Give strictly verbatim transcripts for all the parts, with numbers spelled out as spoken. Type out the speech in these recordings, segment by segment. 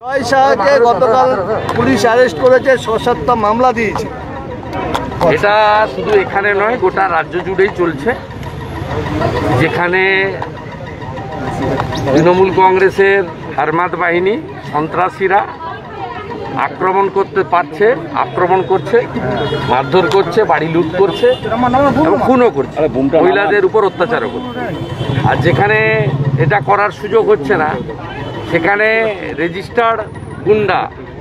জয় শাহকে গতকাল police arrest করেছে, সশস্ত্র মামলা দিয়েছে। এটা শুধু এখানে নয়, গোটা রাজ্য জুড়েই চলছে, যেখানে তৃণমূল কংগ্রেসের হারমাদ বাহিনী সন্ত্রাসীরা আক্রমণ করতে পারছে, আক্রমণ করছে, মারধর করছে, বাড়ি লুট করছে এবং খুনও করছে, মহিলাদের উপর অত্যাচারও করছে। আর যেখানে এটা করার সুযোগ হচ্ছে না, সেখানে রেজিস্টার্ড গুন্ডা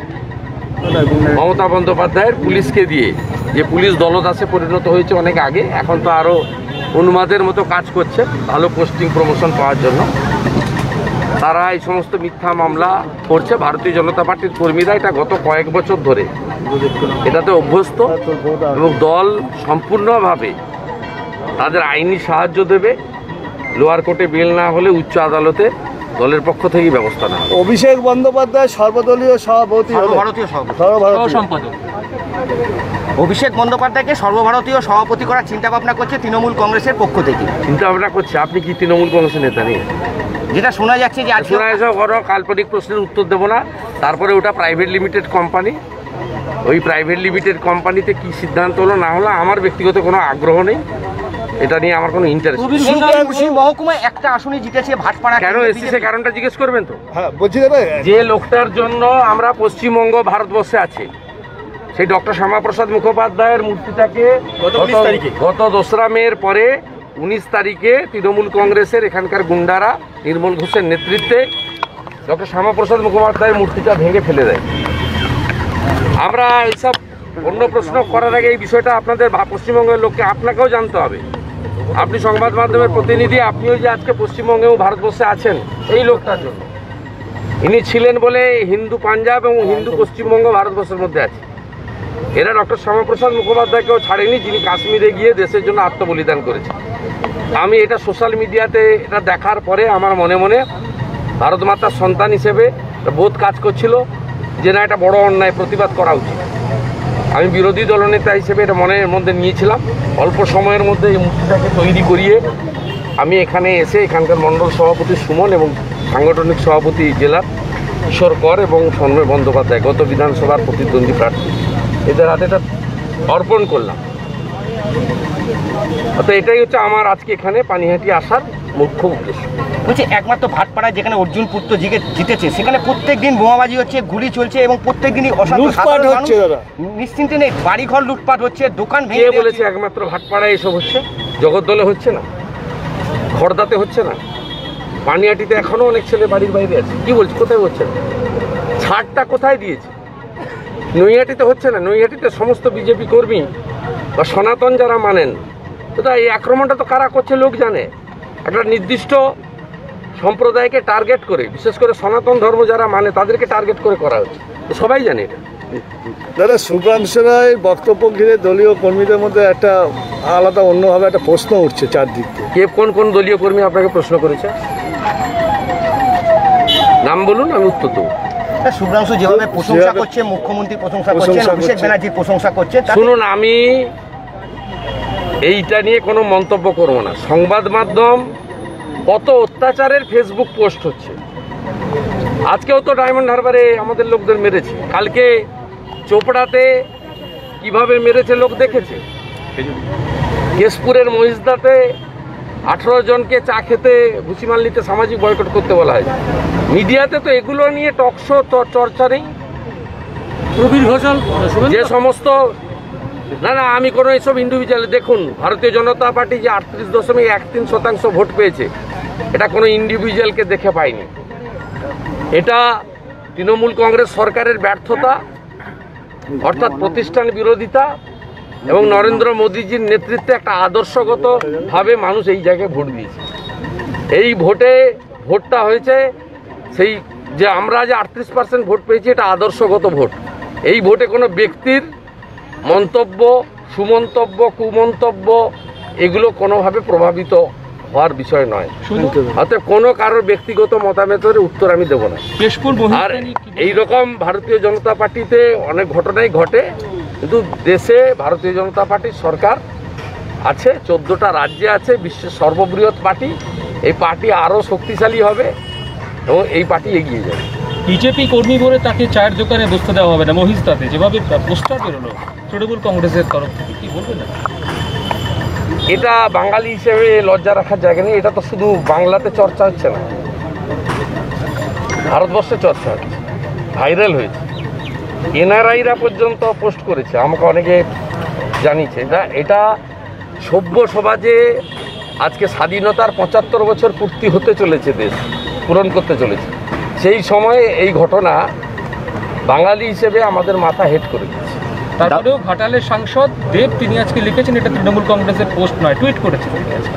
মমতা বন্দ্যোপাধ্যায়ের পুলিশকে দিয়ে, যে পুলিশ দলদাসে পরিণত হয়েছে অনেক আগে, এখন তো আরও উন্মাদের মতো কাজ করছে ভালো পোস্টিং প্রমোশন পাওয়ার জন্য, তারা এই সমস্ত মিথ্যা মামলা করছে। ভারতীয় জনতা পার্টির কর্মীরা এটা গত কয়েক বছর ধরে এটাতে অভ্যস্ত এবং দল সম্পূর্ণভাবে তাদের আইনি সাহায্য দেবে। লোয়ার কোর্টে বেল না হলে উচ্চ আদালতে দলের পক্ষ থেকেই ব্যবস্থা নেওয়া। অভিষেক বন্দ্যোপাধ্যায় সর্বদলীয় সভাপতি, সর্বভারতীয় সম্পাদক অভিষেক বন্দ্যোপাধ্যায়কে সর্বভারতীয় সভাপতি করার চিন্তা ভাবনা করছে তৃণমূল কংগ্রেসের পক্ষ থেকে। চিন্তা ভাবনা করছে? আপনি কি তৃণমূল কংগ্রেসের নেতা নেই? যেটা শোনা যাচ্ছে যে শোনা যাচ্ছে, বড় কাল্পনিক প্রশ্নের উত্তর দেবো না। তারপরে ওটা প্রাইভেট লিমিটেড কোম্পানি, ওই প্রাইভেট লিমিটেড কোম্পানিতে কি সিদ্ধান্ত হলো না হলো আমার ব্যক্তিগত কোনো আগ্রহ নেই, এটা নিয়ে আমার কোনো ইন্টারেস্ট নেই। মহকুমায় একটা আসনই জিতেছে ভাটপাড়া, কেন এসেছে সে কারণটা জিজ্ঞেস করবেন তো? হ্যাঁ বলছি, যে লোকটার জন্য আমরা পশ্চিমবঙ্গ ভারতবর্ষে আছে, সেই ডক্টর শ্যামাপ্রসাদ মুখোপাধ্যায়ের মূর্তিটাকে গত দোসরা মের পরে উনিশ তারিখে তৃণমূল কংগ্রেসের এখানকার গুন্ডারা নির্মল ঘোষের নেতৃত্বে ডক্টর শ্যামাপ্রসাদ মুখোপাধ্যায়ের মূর্তিটা ভেঙে ফেলে দেয়। আমরা এইসব অন্য প্রশ্ন করার আগে এই বিষয়টা আপনাদের পশ্চিমবঙ্গের লোককে আপনাকেও জানতে হবে। আপনি সংবাদ মাধ্যমের প্রতিনিধি, আপনিও যে আজকে পশ্চিমবঙ্গে ও ভারতবর্ষে আছেন এই লোকটার জন্য। ইনি ছিলেন বলে হিন্দু পাঞ্জাব এবং হিন্দু পশ্চিমবঙ্গ ভারতবর্ষের মধ্যে আছে। এরা ডক্টর শ্যামাপ্রসাদ মুখোপাধ্যায়কেও ছাড়েনি, যিনি কাশ্মীরে গিয়ে দেশের জন্য আত্মবলিদান করেছে। আমি এটা সোশ্যাল মিডিয়াতে এটা দেখার পরে আমার মনে মনে ভারত মাতার সন্তান হিসেবে বোধ কাজ করছিল যে না, এটা বড় অন্যায়, প্রতিবাদ করা উচিত। আমি বিরোধী দলনেতা হিসেবে এটা মনের মধ্যে নিয়েছিলাম। অল্প সময়ের মধ্যে এই মূর্তিটাকে তৈরি করিয়ে আমি এখানে এসে এখানকার মণ্ডল সভাপতি সুমন এবং সাংগঠনিক সভাপতি জেলার কিশোর কর এবং সন্ময় বন্দ্যোপাধ্যায়, গত বিধানসভার প্রতিদ্বন্দ্বী প্রার্থী, এদের হাতে এটা অর্পণ করলাম। অর্থাৎ এটাই হচ্ছে আমার আজকে এখানে পানিহাটি আসার মুখ্য উদ্দেশ্য। বলছি, একমাত্র ভাটপাড়ায় যেখানে অর্জুন পুত্র জিতেছে, সেখানে প্রত্যেক দিন বোমাবাজি হচ্ছে, গুলি চলছে এবং প্রত্যেক দিনই লুটপাট হচ্ছে, নিশ্চিন্তে নেই, বাড়িঘর লুটপাট হচ্ছে, দোকান ভেঙে। কে বলেছে একমাত্র ভাটপাড়ায় এসব হচ্ছে? জগদ্দলে হচ্ছে না, খড়দাতে হচ্ছে না, পানিহাটিতে এখনো অনেক ছেলে বাড়ির বাইরে আছে। কি বলছে? কোথায় হচ্ছে না? ছাড়টা কোথায় দিয়েছে? নৈহাটিতে হচ্ছে না? নৈহাটিতে সমস্ত বিজেপি কর্মী বা সনাতন যারা মানেন, তো এই আক্রমণটা তো কারা করছে লোক জানে। একটা নির্দিষ্ট সম্প্রদায়কে টার্গেট করে, বিশেষ করে সনাতন ধর্ম যারা মানে তাদেরকে টার্গেট করে করা হচ্ছে, তো সবাই জানে এটা। দাদা, শুভ্রাংশু রায়ের বক্তব্য ঘিরে দলীয় কর্মীদের মধ্যে একটা আলাদা অন্যভাবে একটা প্রশ্ন উঠছে চারদিক থেকে। কে কোন কোন দলীয় কর্মী আপনাকে প্রশ্ন করেছে? নাম বলুন, আমি উত্তর দেবো। শুভ্রাংশু যেভাবে প্রশংসা করছে, মুখ্যমন্ত্রী প্রশংসা করছেন, অভিষেক ব্যানার্জির প্রশংসা করছেন। শুনুন, আমি এইটা নিয়ে কোনো মন্তব্য করব না। সংবাদ মাধ্যম কত অত্যাচারের ফেসবুক পোস্ট হচ্ছে। আজকেও তো ডায়মন্ড হারবারে আমাদের লোকদের মেরেছে, কালকে চোপড়াতে কিভাবে মেরেছে লোক দেখেছে, কেশপুরের মহিষদাতে আঠেরো জনকে চা খেতে ভুসিমাল নিতে সামাজিক বয়কট করতে বলা হয়েছে। মিডিয়াতে তো এগুলো নিয়ে টকশো চর্চা নেই। প্রবীর ঘোষাল যে সমস্ত, না না আমি কোনো এইসব ইন্ডিভিজুয়াল, দেখুন ভারতীয় জনতা পার্টি যে আটত্রিশ দশমিক এক তিন শতাংশ ভোট পেয়েছে, এটা কোনো ইন্ডিভিজুয়ালকে দেখে পায়নি। এটা তৃণমূল কংগ্রেস সরকারের ব্যর্থতা, অর্থাৎ প্রতিষ্ঠান বিরোধিতা এবং নরেন্দ্র মোদীজির নেতৃত্বে একটা আদর্শগতভাবে মানুষ এই জায়গায় ভোট দিয়েছে। এই ভোটে ভোটটা হয়েছে সেই যে আমরা যে আটত্রিশ পার্সেন্ট ভোট পেয়েছি, এটা আদর্শগত ভোট। এই ভোটে কোনো ব্যক্তির মন্তব্য, সুমন্তব্য, কুমন্তব্য এগুলো কোনোভাবে প্রভাবিত হওয়ার বিষয় নয়। অতএব কোনো কারোর ব্যক্তিগত মতামতের উত্তর আমি দেবো না। আর এইরকম ভারতীয় জনতা পার্টিতে অনেক ঘটনাই ঘটে, কিন্তু দেশে ভারতীয় জনতা পার্টির সরকার আছে, চোদ্দোটা রাজ্যে আছে, বিশ্বের সর্ববৃহৎ পার্টি। এই পার্টি আরও শক্তিশালী হবে এবং এই পার্টি এগিয়ে যাবে। বিজেপি কর্মী বলে তাকে চায়ের দোকানে বসতে দেওয়া হবে না মহিস্তাতে, যেভাবে পোস্টার বেরোলো তৃণমূল কংগ্রেসের তরফ থেকে, কি বলবেন না? এটা বাঙালি হিসেবে লজ্জা রাখার জায়গা নেই। এটা তো শুধু বাংলাতে চর্চা হচ্ছে না, ভারতবর্ষে চর্চা হচ্ছে, ভাইরাল হয়েছে, এনআরআইরা পর্যন্ত পোস্ট করেছে, আমাকে অনেকে জানিয়েছে। এটা এটা সভ্য সমাজে আজকে স্বাধীনতার পঁচাত্তর বছর পূর্তি হতে চলেছে, দেশ পূরণ করতে চলেছে, সেই সময়ে এই ঘটনা বাঙালি হিসেবে আমাদের মাথা হেড করে দিচ্ছে। তারপরেও ঘাটালের সাংসদ দেব তিনি আজকে লিখেছেন এটা তৃণমূল কংগ্রেসের পোস্ট নয়, টুইট করেছেন তিনি আজকে।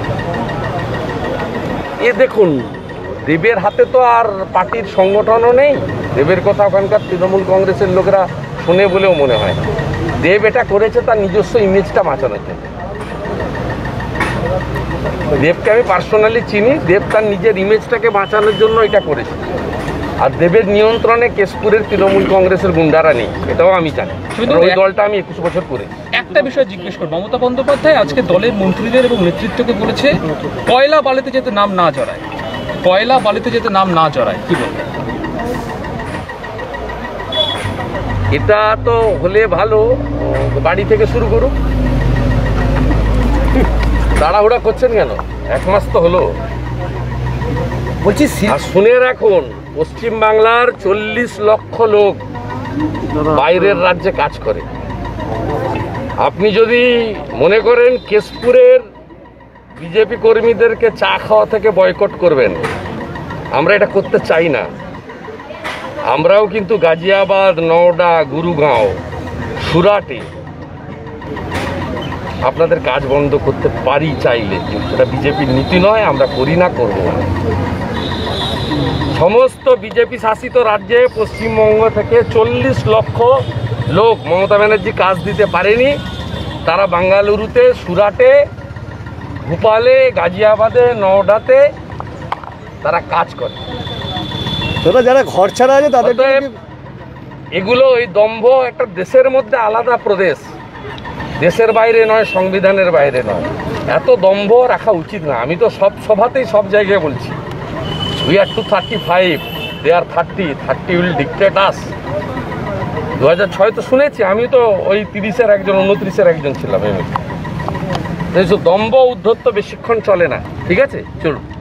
এ দেখুন, দেবের হাতে তো আর পার্টির সংগঠনও নেই, দেবের কথা ওখানকার তৃণমূল কংগ্রেসের লোকেরা শোনে বলেও মনে হয় না। দেব এটা করেছে তার নিজস্ব ইমেজটা বাঁচানোর জন্য। দেবকে আমি পার্সোনালি চিনি, দেব তার নিজের ইমেজটাকে বাঁচানোর জন্য এটা করেছে। আর দেবের নিয়ন্ত্রণে কেশপুরের তৃণমূল কংগ্রেসের গুন্ডারা নেই, এটাও আমি জানি। ওই দলটা আমি একুশ বছর করেছি। একটা বিষয় জিজ্ঞেস করব, মমতা বন্দ্যোপাধ্যায় আজকে দলের মন্ত্রীদের এবং নেতৃত্বকে বলেছে কয়লা বালিতে যাতে নাম না জড়ায়, কয়লা বালিতে যাতে নাম না জড়ায়, কি বলবেন? এটা তো হলে ভালো, বাড়ি থেকে শুরু করুক। তাড়াহুড়া করছেন কেন? এক মাস তো হলো। বলছি আর শুনে রাখুন, পশ্চিমবাংলার চল্লিশ লক্ষ লোক বাইরের রাজ্যে কাজ করে। আপনি যদি মনে করেন কেশপুরের বিজেপি কর্মীদেরকে চা খাওয়া থেকে বয়কট করবেন, আমরা এটা করতে চাই না। আমরাও কিন্তু গাজিয়াবাদ, নওডা, গুরুগাঁও, সুরাটে আপনাদের কাজ বন্ধ করতে পারি চাইলে, কিন্তু সেটা বিজেপির নীতি নয়, আমরা করি না, করব না। সমস্ত বিজেপি শাসিত রাজ্যে পশ্চিমবঙ্গ থেকে চল্লিশ লক্ষ লোক মমতা ব্যানার্জি কাজ দিতে পারেনি। তারা বাঙ্গালুরুতে, সুরাটে, ভোপালে, গাজিয়াবাদে, নওডাতে তারা কাজ করে। তোরা যারা ঘর ছাড়া আছে তাদের অতএব এগুলো ওই দম্ভ একটা দেশের মধ্যে আলাদা প্রদেশ, দেশের বাইরে নয়, সংবিধানের বাইরে নয়, এত দম্ভ রাখা উচিত না। আমি তো সব সভাতেই সব জায়গায় বলছি, we are two thirty five, they are thirty, thirty will dictate us. দু হাজার ছয় তো শুনেছি, আমি তো ওই তিরিশের একজন, উনত্রিশের একজন ছিলাম। এমনি দম্ভ উদ্ধত্ত বেশিক্ষণ চলে না। ঠিক আছে, চলুন।